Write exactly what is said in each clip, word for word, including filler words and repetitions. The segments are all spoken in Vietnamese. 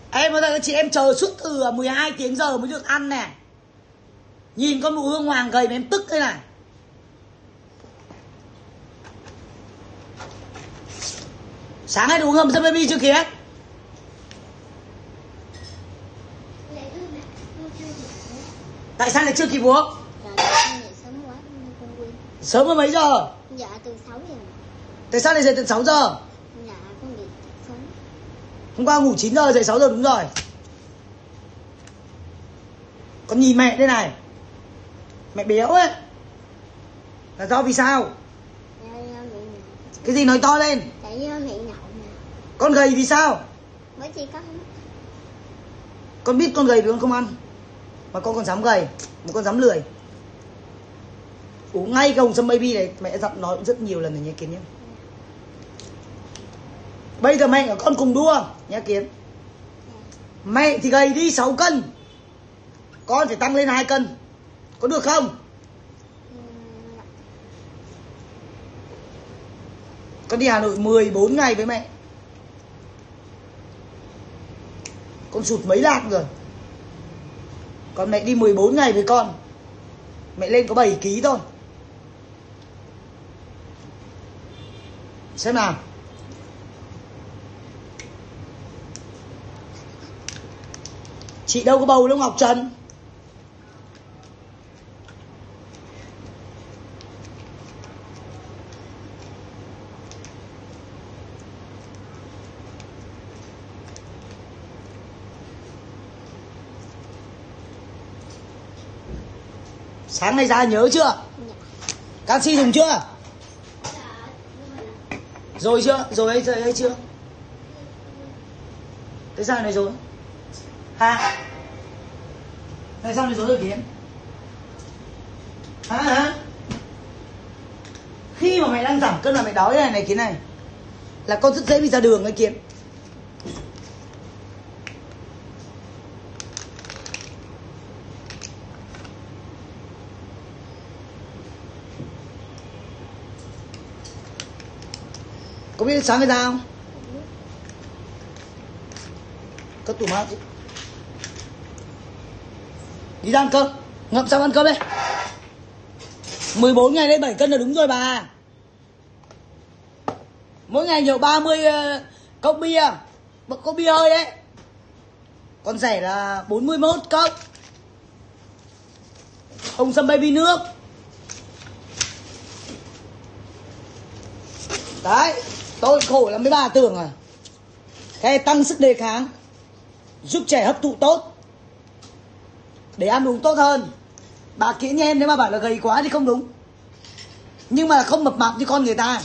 Em nói thật chị em chờ suốt từ mười hai tiếng giờ mới được ăn nè. Nhìn con Nụ Hương Hoàng gầy mà em tức đây này. Sáng nay uống hầm Sâm Baby chưa kìa? Tại sao lại chưa kịp uống? Sớm hơn mấy giờ? Dạ từ sáu giờ. Tại sao lại dậy từ sáu giờ? Dạ con bị sớm. Hôm qua ngủ chín giờ dậy sáu giờ đúng rồi. Con nhìn mẹ đây này. Mẹ béo ấy. Là do vì sao? Dạ do mẹ nhậu. Cái gì nói to lên? Tại do mẹ nhậu mà. Con gầy vì sao? Bởi chị có. Con biết con gầy vì con không ăn. Mà con còn dám gầy. Mà con dám lười. Uống ngay cái hồng Sâm Baby này. Mẹ dặn nói rất nhiều lần rồi nhé Kiến nhé. Bây giờ mẹ và con cùng đua nhé Kiến. Mẹ thì gầy đi sáu cân. Con phải tăng lên hai cân. Có được không? Con đi Hà Nội mười bốn ngày với mẹ. Con sụt mấy lạng rồi. Còn mẹ đi mười bốn ngày với con. Mẹ lên có bảy ký thôi. Xem nào. Chị đâu có bầu đâu Ngọc Trần. Sáng nay ra nhớ chưa? Dạ. Canxi dùng chưa? Rồi chưa? Rồi hay, rồi hay chưa? Thế sao này rồi? Hả? Tại sao này rồi rồi Kiến? Hả hả? Khi mà mẹ đang giảm cân là mẹ đói này này Kiến này. Là con rất dễ bị ra đường ấy Kiến. Có biết sáng ngày ra không? Cất tủ mát chứ. Đi ra ăn cơm. Ngậm xong ăn cơm đi. mười bốn ngày lên bảy cân là đúng rồi bà. Mỗi ngày nhiều ba mươi uh, cốc bia. Cốc bia hơi đấy. Còn rẻ là bốn mươi mốt cốc. Hồng Sâm Baby nước. Đấy. Tôi khổ lắm mấy bà tưởng à. Cái tăng sức đề kháng. Giúp trẻ hấp thụ tốt. Để ăn uống tốt hơn. Bà Kiến như em nếu mà bảo là gầy quá thì không đúng. Nhưng mà không mập mạp như con người ta.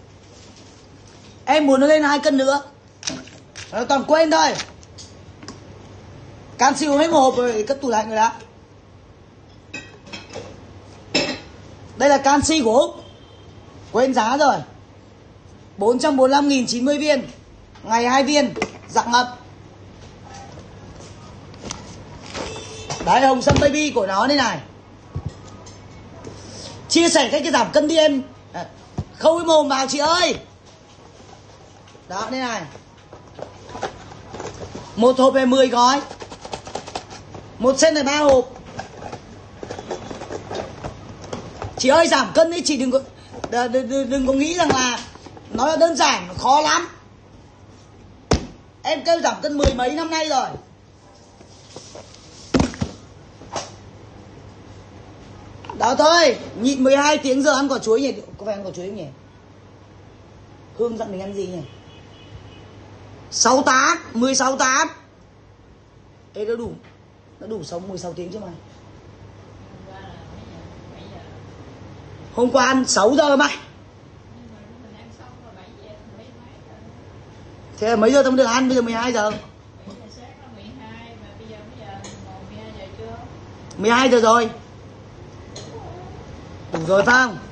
Em muốn nó lên hai cân nữa. Nó toàn quên thôi. Canxi uống hết một hộp rồi cất tủ lạnh rồi đã. Đây là canxi của Úc. Quên giá rồi. bốn trăm bốn mươi lăm nghìn chín mươi viên. Ngày hai viên. Dạng ngập. Đấy Hồng Sâm Baby của nó đây này. Chia sẻ cách cái giảm cân đi em. Khâu cái mồm vào chị ơi. Đó đây này. Một hộp về mười gói. Một sen là ba hộp. Chị ơi giảm cân ấy chị đừng có đừng, đừng, đừng có nghĩ rằng là nó là đơn giản, khó lắm. Em kêu giảm cân mười mấy năm nay rồi. Đó thôi, nhịn mười hai tiếng giờ ăn quả chuối nhỉ? Có phải ăn quả chuối không nhỉ? Hương dặn mình ăn gì nhỉ? sáu tám, mười sáu tám. Ê nó đủ. Nó đủ sống mười sáu tiếng chứ mà. Hôm qua ăn sáu giờ mà. Thế là mấy giờ tao mới được ăn? Bây giờ mười hai giờ. mười hai giờ rồi. Đủ rồi phải không?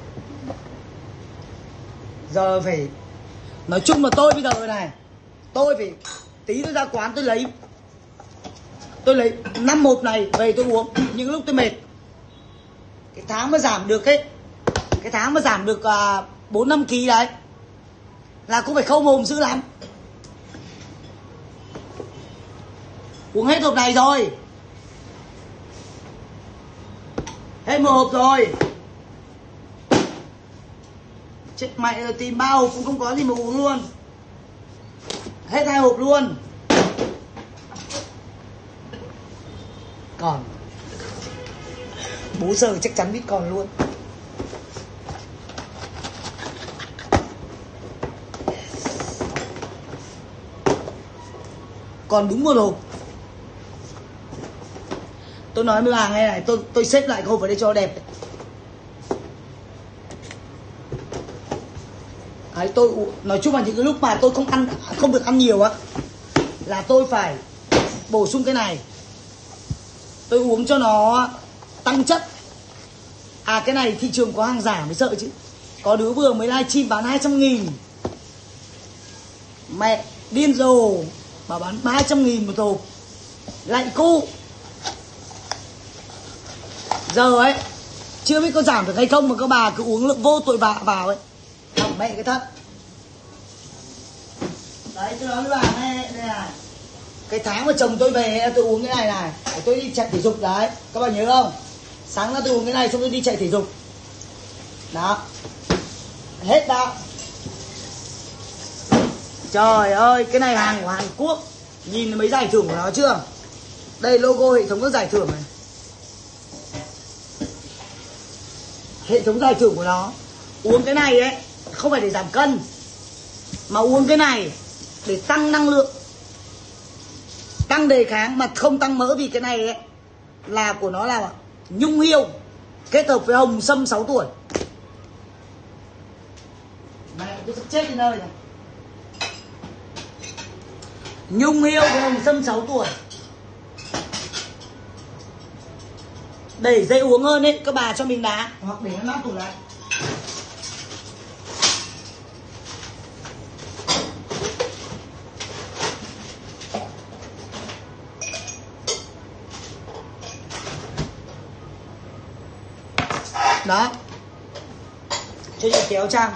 Giờ phải. Nói chung là tôi bây giờ này. Tôi phải. Tí tôi ra quán tôi lấy. Tôi lấy năm hộp này về tôi uống. Những lúc tôi mệt. Cái tháng mà giảm được ấy. Cái tháng mà giảm được bốn năm ký đấy. Là cũng phải khâu mồm dữ lắm. Uống hết hộp này rồi. Hết một hộp rồi. Chết mẹ rồi, tìm ba hộp cũng không có gì mà uống luôn. Hết hai hộp luôn. Còn bố giờ chắc chắn biết còn luôn. Còn đúng một hộp. Tôi nói với bà nghe này, tôi tôi xếp lại cái hộp vào đây cho đẹp. Đấy, tôi nói chung là những cái lúc mà tôi không ăn, không được ăn nhiều á, là tôi phải bổ sung cái này. Tôi uống cho nó tăng chất. À cái này thị trường có hàng giả mới sợ chứ. Có đứa vừa mới livestream bán hai trăm nghìn. Mẹ điên rồ mà bán hai trăm nghìn một hộp. Lạnh cu. Giờ ấy chưa biết có giảm được hay không mà các bà cứ uống lượng vô tội vạ vào ấy. Hỏng mẹ cái thận. Đấy tôi nói với bà nghe đây này. Cái tháng mà chồng tôi về tôi uống cái này này để tôi đi chạy thể dục đấy. Các bạn nhớ không? Sáng ra tôi uống cái này xong tôi đi chạy thể dục. Đó. Hết đó. Trời ơi, cái này hàng của Hàn Quốc. Nhìn mấy giải thưởng của nó chưa? Đây logo hệ thống các giải thưởng này. Hệ thống giải thưởng của nó. Uống cái này ấy không phải để giảm cân, mà uống cái này để tăng năng lượng, tăng đề kháng mà không tăng mỡ. Vì cái này ấy là của nó là nhung hiêu kết hợp với hồng sâm sáu tuổi. Mẹ tôi sắp chết đến nơi rồi. Nhung hiêu với hồng sâm sáu tuổi. Để dễ uống hơn ấy, các bà cho mình đá hoặc để nó nát tủ lại. Đó. Cho chị kéo trang.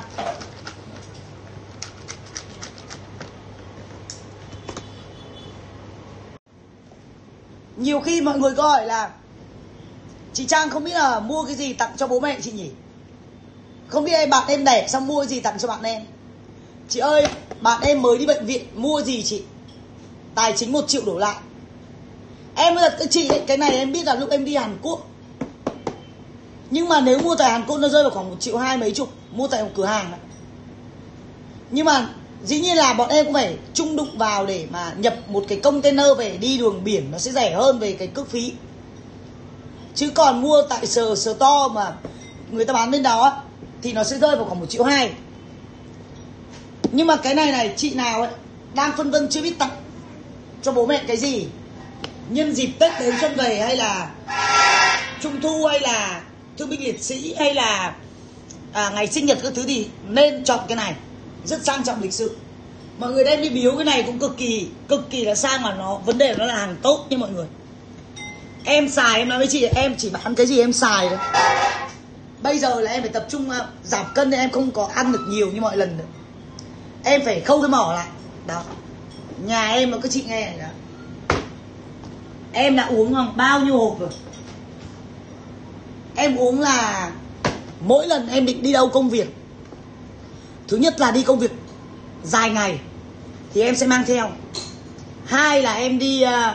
Nhiều khi mọi người có hỏi là chị Trang không biết là mua cái gì tặng cho bố mẹ chị nhỉ? Không biết em bạn em đẻ xong mua cái gì tặng cho bạn em? Chị ơi, bạn em mới đi bệnh viện mua gì chị? Tài chính một triệu đổ lại. Em nói thật các chị ấy, cái này em biết là lúc em đi Hàn Quốc. Nhưng mà nếu mua tại Hàn Quốc nó rơi vào khoảng một triệu hai mấy chục. Mua tại một cửa hàng này. Nhưng mà dĩ nhiên là bọn em cũng phải chung đụng vào để mà nhập một cái container về đi đường biển. Nó sẽ rẻ hơn về cái cước phí. Chứ còn mua tại sờ sờ to mà người ta bán bên đó thì nó sẽ rơi vào khoảng một triệu hai. Nhưng mà cái này này, chị nào ấy đang phân vân chưa biết tặng cho bố mẹ cái gì nhân dịp Tết đến xuân về, hay là Trung thu, hay là thương binh liệt sĩ, hay là à, ngày sinh nhật các thứ, thì nên chọn cái này. Rất sang trọng lịch sự. Mọi người đem đi biếu cái này cũng cực kỳ cực kỳ là sang, mà nó vấn đề nó là hàng tốt nha mọi người. Em xài, em nói với chị, em chỉ bán cái gì em xài thôi. Bây giờ là em phải tập trung giảm cân nên em không có ăn được nhiều như mọi lần nữa. Em phải khâu cái mỏ lại. Đó. Nhà em mà các chị nghe này đó. Em đã uống khoảng bao nhiêu hộp rồi. Em uống là mỗi lần em định đi đâu công việc, thứ nhất là đi công việc dài ngày thì em sẽ mang theo. Hai là em đi uh,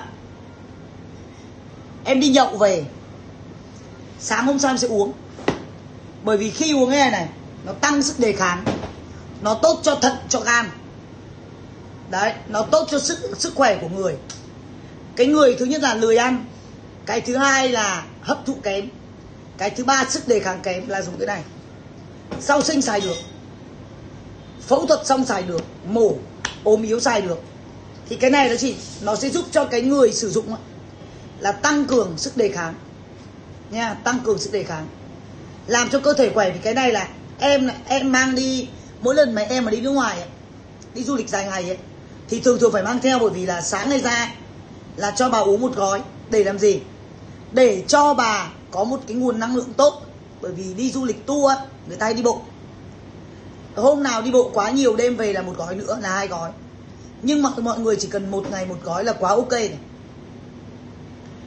Em đi nhậu về, sáng hôm sau em sẽ uống. Bởi vì khi uống cái này này, nó tăng sức đề kháng, nó tốt cho thận, cho gan. Đấy, nó tốt cho sức sức khỏe của người. Cái người thứ nhất là lười ăn. Cái thứ hai là hấp thụ kém. Cái thứ ba sức đề kháng kém là dùng cái này. Sau sinh xài được, phẫu thuật xong xài được, mổ, ốm yếu xài được. Thì cái này nó chỉ nó sẽ giúp cho cái người sử dụng là tăng cường sức đề kháng nha, tăng cường sức đề kháng, làm cho cơ thể khỏe. Vì cái này là em em mang đi mỗi lần mà em mà đi nước ngoài ấy, đi du lịch dài ngày ấy, thì thường thường phải mang theo. Bởi vì là sáng ngày ra là cho bà uống một gói. Để làm gì? Để cho bà có một cái nguồn năng lượng tốt. Bởi vì đi du lịch tour ấy, người ta hay đi bộ. Hôm nào đi bộ quá nhiều đêm về là một gói nữa, là hai gói. Nhưng mà mọi người chỉ cần một ngày một gói là quá ok này.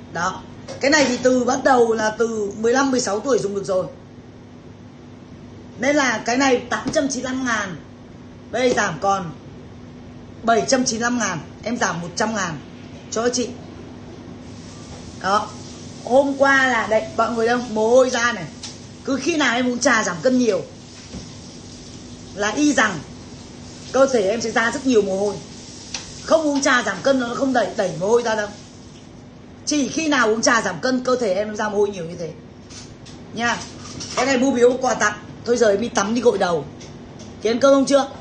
Đó. Cái này thì từ bắt đầu là từ mười lăm mười sáu tuổi dùng được rồi. Nên là cái này tám trăm chín mươi lăm ngàn. Đây giảm còn bảy trăm chín mươi lăm ngàn. Em giảm một trăm ngàn cho chị. Đó. Hôm qua là đây mọi người đâu mồ hôi ra này. Cứ khi nào em uống trà giảm cân nhiều là y rằng cơ thể em sẽ ra rất nhiều mồ hôi. Không uống trà giảm cân nó không đẩy đẩy mồ hôi ra đâu. Chỉ khi nào uống trà giảm cân cơ thể em nó ra mồ hôi nhiều như thế nha. Cái này mua biếu quà tặng. Thôi giờ em đi tắm đi gội đầu. Thì ăn cơm không chưa?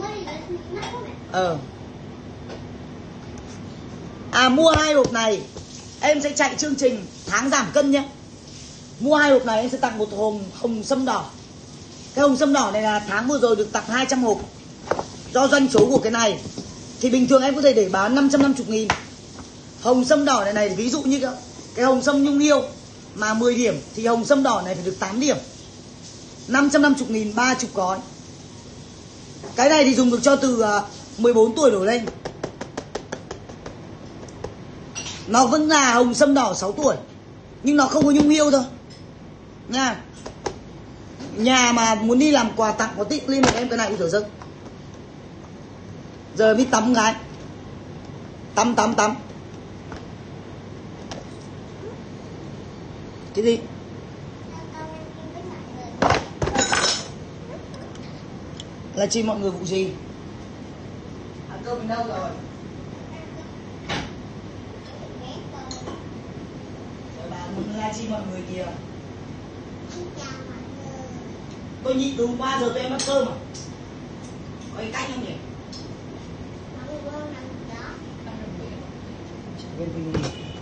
Ờ À mua hai hộp này em sẽ chạy chương trình tháng giảm cân nhé. Mua hai hộp này em sẽ tặng một hồng hồng sâm đỏ. Cái hồng sâm đỏ này là tháng vừa rồi được tặng hai trăm hộp. Do doanh số của cái này thì bình thường em có thể để bán năm trăm năm mươi nghìn. Hồng sâm đỏ này này ví dụ như cái, cái hồng sâm nhung yêu mà mười điểm thì hồng sâm đỏ này phải được tám điểm. năm trăm năm mươi nghìn ba mươi gói. Cái này thì dùng được cho từ mười bốn tuổi đổ lên. Nó vẫn là hồng sâm đỏ sáu tuổi nhưng nó không có nhung yêu thôi nha. Nhà mà muốn đi làm quà tặng có tích liên hệ em cái này cũng thở dâng. Giờ mới tắm gái. Tắm tắm tắm. Cái gì? Là chi mọi người vụ gì? Ăn cơm đến đâu rồi? Rồi bà muốn la chi mọi người kìa. Tôi nhịn từ hôm qua giờ tôi em ăn cơm à? Có cái cách không nhỉ? Bên